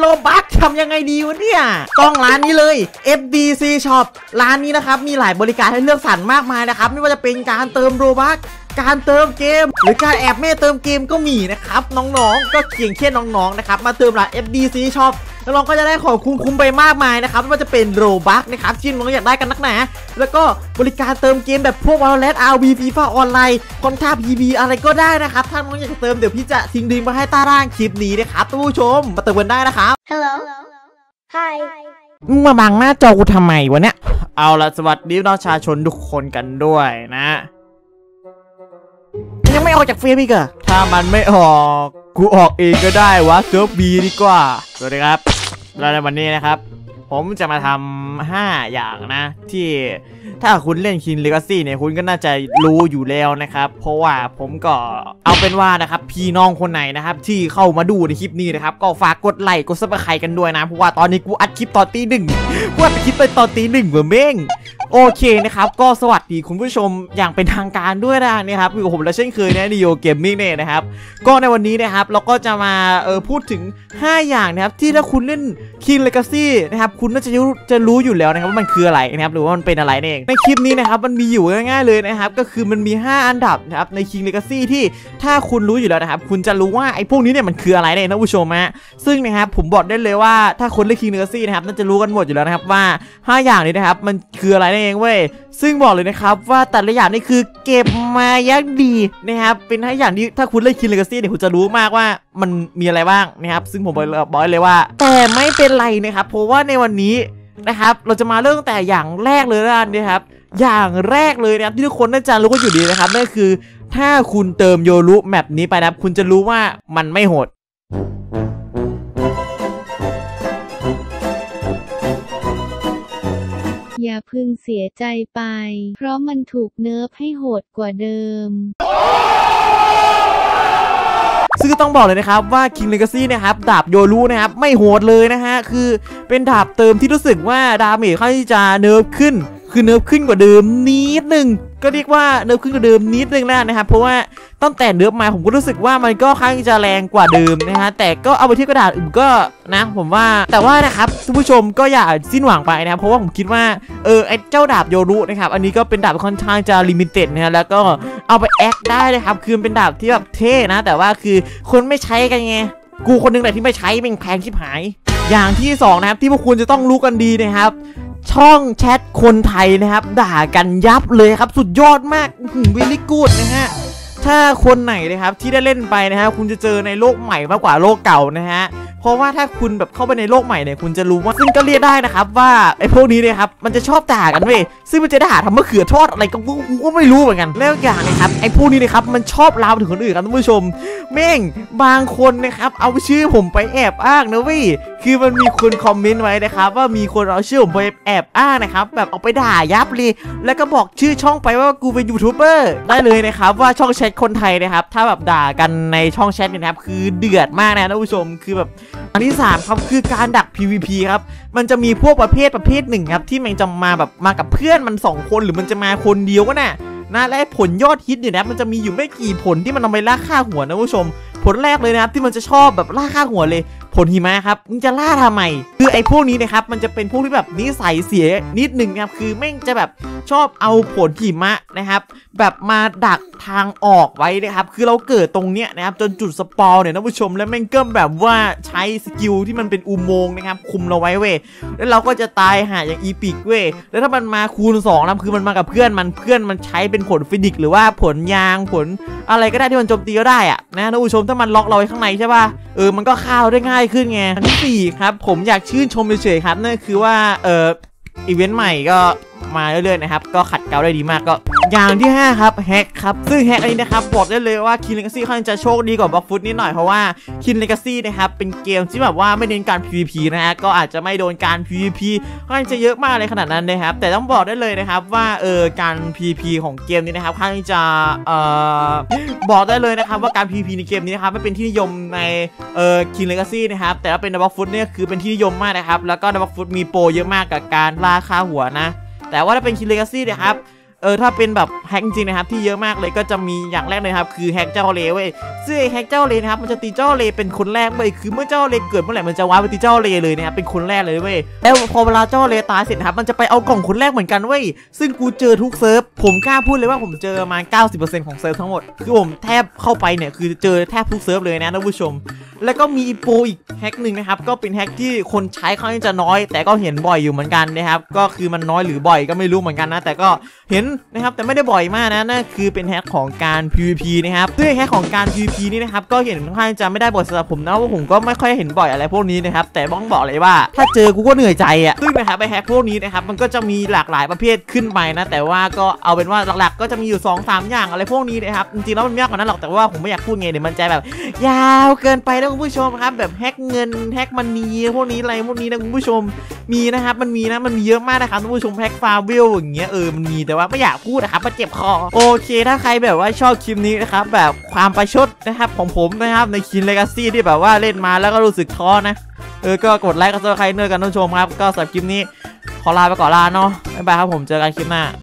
โลบัคทำยังไงดีวะเนี่ยต้องร้านนี้เลย FDC Shop ร้านนี้นะครับมีหลายบริการให้เลือกสรรมากมายนะครับไม่ว่าจะเป็นการเติมโลบัคการเติมเกมหรือการแอบเติมเกมก็มีนะครับน้องๆก็เพียงแค่น้องๆนะครับมาเติมร้าน FDC Shop แล้วเราก็จะได้ของคุ้มๆไปมากมายนะครับไม่ว่าจะเป็นโลบัคนะครับที่น้องอยากได้กันนักหนาแล้วก็บริการเติมเกมแบบพวก Valorant RV FIFA ออนไลน์คอนท่า PB อะไรก็ได้นะครับถ้าน้องอยากจะเติมเดี๋ยวพี่จะทิ้งลิงก์มาให้ใต้ล่างคลิปนี้นะครับท่านผู้ชมมาเติมกันได้นะครับ Hello Hi มาบังหน้าจอกูทำไมวะเนี่ยเอาละสวัสดีน้องชาชนทุกคนกันด้วยนะยังไม่ออกจากเฟซอีกเหรอถ้ามันไม่ออกกูออกเองก็ได้วะเซิร์ฟบีดีกว่าสวัสดีครับเราในวันนี้นะครับผมจะมาทำ5อย่างนะที่ถ้าคุณเล่นKing Legacyเนี่ยคุณก็น่าจะรู้อยู่แล้วนะครับเพราะว่าผมก็เอาเป็นว่านะครับพี่น้องคนไหนนะครับที่เข้ามาดูในคลิปนี้นะครับก็ฝากกดไลค์กดซับสไครต์กันด้วยนะเพราะว่าตอนนี้กูอัดคลิปตอนตี 1กูอัดคลิปไปตอนตี 1เหมือนเม้งโอเคนะครับก็สวัสดีคุณผู้ชมอย่างเป็นทางการด้วยนะครับอยู่กับผมและเช่นเคยนะนิโอเกมมิ่งเนี่ยนะครับก็ในวันนี้นะครับเราก็จะมาพูดถึง5อย่างนะครับที่ถ้าคุณเล่นKing Legacyนะครับคุณน่าจะรู้อยู่แล้วนะครับว่ามันคืออะไรนะครับหรือว่ามันเป็นอะไรเองในคลิปนี้นะครับมันมีอยู่ง่ายๆเลยนะครับก็คือมันมี5อันดับนะครับในKing Legacyที่ถ้าคุณรู้อยู่แล้วนะครับคุณจะรู้ว่าไอ้พวกนี้เนี่ยมันคืออะไรเนี่ยนะผู้ชมฮะซึ่งนะครับผมบอกได้เลยว่าถ้าคนเล่นKing Legacyนะครับน่าจะรู้กันหมดอยู่แล้วนะครับว่า5อย่างนี้นะครับมันคืออะไรเองเว้ยซึ่งบอกเลยนะครับว่าแต่ละอย่างนี่คือเก็บมาอย่างดีนะครับเป็น5อย่างที่ถ้าคุณเล่นKing Legacyเนี่ยคุณจะรู้มากว่ามันมีอะไรบ้างนะครับซึ่งผมบอกเลยว่าแต่ไม่เป็นไรนะครับเพราะว่าในวันนี้นะครับเราจะมาเริ่มตั้งแต่อย่างแรกเลยนะครับอย่างแรกเลยนะครับที่ทุกคนน่าจะรู้กันอยู่ดีนะครับนั่นคือถ้าคุณเติมโยรุแมปนี้ไปนะครับคุณจะรู้ว่ามันไม่โหดอย่าพึงเสียใจไปเพราะมันถูกเนิร์ฟให้โหดกว่าเดิมซึ่งต้องบอกเลยนะครับว่าKing Legacyนะครับดาบโยรุนะครับไม่โหดเลยนะฮะคือเป็นดาบเติมที่รู้สึกว่าดาเมจค่อนข้างจะเนิร์ฟขึ้นคือเนิร์ฟขึ้นกว่าเดิมนิดนึงก็เรียกว่าเนิร์ฟขึ้นกว่าเดิมนิดนึงแล้วนะครับเพราะว่าตั้งแต่เนิร์ฟมาผมก็รู้สึกว่ามันก็ค่อนข้างจะแรงกว่าเดิมนะฮะแต่ก็เอาไปเทียบกับดาบอื่นก็นะผมว่าแต่ว่านะครับท่านผู้ชมก็อย่าสิ้นหวังไปนะครับเพราะว่าผมคิดว่าไอ้เจ้าดาบโยรุนะครับอันนี้ก็เป็นดาบค่อนข้างจะลิมิเต็ดนะฮะแล้วก็เอาไปแอคได้เลยครับคือเป็นดาบที่แบบเท่นะแต่ว่าคือคนไม่ใช้กันไงกูคนนึงแหละที่ไม่ใช้แม่งแพงชิบหายอย่างที่2นะครับที่พวกคุณจะต้องรู้กันดีนะครับช่องแชทคนไทยนะครับด่ากันยับเลยครับสุดยอดมากวิลลี่กูดนะฮะถ้าคนไหนนะครับที่ได้เล่นไปนะฮะคุณจะเจอในโลกใหม่มากกว่าโลกเก่านะฮะเพราะว่าถ้าคุณแบบเข้าไปในโลกใหม่เนี่ยคุณจะรู้ว่าซึ่งก็เรียกได้นะครับว่าไอ้พวกนี้เนี่ยครับมันจะชอบด่ากันเว้ยซึ่งมันจะด่าทำมะเขือทอดอะไรก็ไม่รู้เหมือนกันแล้วอย่างนะครับไอ้พวกนี้นะครับมันชอบลามถึงคนอื่นครับท่านผู้ชมแม่งบางคนนะครับเอาชื่อผมไปแอบอ้างนะเว้ยคือมันมีคนคอมเมนต์ไว้นะครับว่ามีคนเอาชื่อผมไปแอบอ้างนะครับแบบเอาไปด่ายับเลยแล้วก็บอกชื่อช่องไปว่ากูเป็นยูทูบเบอร์ได้เลยนะครับว่าช่องแชทคนไทยนะครับถ้าแบบด่ากันในช่องแชทเนี่ยนะครับคือเดือดมากนะท่านผู้ชมคือแบบอันที่3ครับคือการดัก PVP ครับมันจะมีพวกประเภทหนึ่งครับที่มันจะมาแบบมากับเพื่อนมัน2คนหรือมันจะมาคนเดียวก็น่ะนะและผลยอดฮิตเนี่ยนะมันจะมีอยู่ไม่กี่ผลที่มันเอาไปล่าฆ่าหัวนะผู้ชมผลแรกเลยนะครับที่มันจะชอบแบบล่าฆ่าหัวเลยผลหิมะครับมึงจะล่าทำไมคือไอ้พวกนี้นะครับมันจะเป็นพวกที่แบบนิสัยเสียนิดหนึ่งครับคือแม่งจะแบบชอบเอาผลหิมะนะครับแบบมาดักทางออกไว้นะครับคือเราเกิดตรงเนี้ยนะครับจนจุดสปอร์เนี่ยนะผู้ชมแล้วแม่งก็แบบว่าใช้สกิลที่มันเป็นอุโมงค์นะครับคุมเราไว้เว้ยแล้วเราก็จะตายหาอย่างอีพิกเว้ยแล้วถ้ามันมาคูณ2นะคือมันมากับเพื่อนมันใช้เป็นผลฟินิกหรือว่าผลยางผลอะไรก็ได้ที่มันโจมตีก็ได้อะนะท่านผู้ชมถ้ามันล็อกเราไว้ข้างในใช่ป่ะมันก็ฆ่าได้ง่ายขึ้นไงอันที่4ครับผมอยากชื่นชมเฉยๆครับนั่นคือว่าอีเวนต์ใหม่ก็มาเรื่อยๆนะครับก็ขัดเกลาได้ดีมากก็อย่างที่5ครับแฮกครับซึ่งแฮกอันนี้นะครับบอกได้เลยว่า King Legacy ค่อนข้างจะโชคดีกว่าบล็อกฟุตนิดหน่อยเพราะว่า King Legacy นะครับเป็นเกมที่แบบว่าไม่เน้นการ PVP นะฮะก็อาจจะไม่โดนการ PVP ค่อนข้างจะเยอะมากเลยขนาดนั้นนะครับแต่ต้องบอกได้เลยนะครับว่าการ PVP ของเกมนี้นะครับค่อนข้างจะบอกได้เลยนะครับว่าการ PVP ในเกมนี้นะครับไม่เป็นที่นิยมในKing Legacy นะครับแต่ถ้าเป็นบล็อกฟุตเนี่ยคือเป็นที่นิยมมากนะครับแล้วก็บล็อกฟุตมีโปรเยอะมากกับการล่าฆ่าหัวนะแต่ว่าถ้าเป็นKing Legacyนะครับถ้าเป็นแบบแฮกจริงนะครับที่เยอะมากเลยก็จะมีอย่างแรกเลยครับคือแฮกเจ้าเลเว้ยซึ่งแฮกเจ้าเลนะครับมันจะตีเจ้าเลเป็นคนแรกเว้ยคือเมื่อเจ้าเลเกิดเมื่อไหร่มันจะว้าไปตีเจ้าเลเลยนะครับเป็นคนแรกเลยเว้ยแล้วพอเวลาเจ้าเลตายเสร็จครับมันจะไปเอากล่องคนแรกเหมือนกันเว้ยซึ่งกูเจอทุกเซิร์ฟผมกล้าพูดเลยว่าผมเจอมา 90% ของเซิร์ฟทั้งหมดคือผมแทบเข้าไปเนี่ยคือเจอแทบทุกเซิร์ฟเลยนะท่านผู้ชมแล้วก็มีโปรอีกแฮกหนึ่งนะครับก็เป็นแฮกที่คนใช้ค่อนข้างจะน้อยแต่ก็เห็นบ่อยอยู่เหมือนกันนะครับก็คือมันน้อยหรือบ่อยก็ไม่รู้เหมือนกันนะแต่ก็เห็นนะครับแต่ไม่ได้บ่อยมากนะนั่นคือเป็นแฮกของการ PVP นะครับซึ่งแฮกของการ PVP นี่นะครับก็เห็นค่อนข้างจะไม่ได้บ่อยสำหรับผมนะว่าผมก็ไม่ค่อยเห็นบ่อยอะไรพวกนี้นะครับแต่บ้องบอกเลยว่าถ้าเจอกูก็เหนื่อยใจอ่ะซึ่งนะครับไปแฮกพวกนี้นะครับมันก็จะมีหลากหลายประเภทขึ้นไปนะแต่ว่าก็เอาเป็นว่าหลักๆก็จะมีอยู่ 2-3 อย่างอะไรพวกนี้นะครับจริงๆแล้วมันมากกว่านั้นหรอกแต่ว่าผมไม่อยากพูดไงเดี๋ยวมันจะแบบยาวเกินไปนะคุณผู้ชมครับแบบแฮกเงินแฮกมันนีพวกนี้อะไรพวกนี้นะคุณผู้ชมมีนะครับมันมีเยอะมากนะครับคุณผู้ชมแฮกฟาร์วิลอย่างเงี้ยมันมีแต่ว่าไม่อยากพูดนะครับมันเจ็บคอโอเคถ้าใครแบบว่าชอบคลิปนี้นะครับแบบความประชดนะครับของผมนะครับในคินเลกาซี่ที่แบบว่าเล่นมาแล้วก็รู้สึกท้อนะก็กดไลค์กับซับสไครบ์เนอร์กันท่านผู้ชมครับก็สำหรับคลิปนี้ขอลาไปก่อนลาเนาะบ๊ายบายครับผมเจอกันคลิปหน้า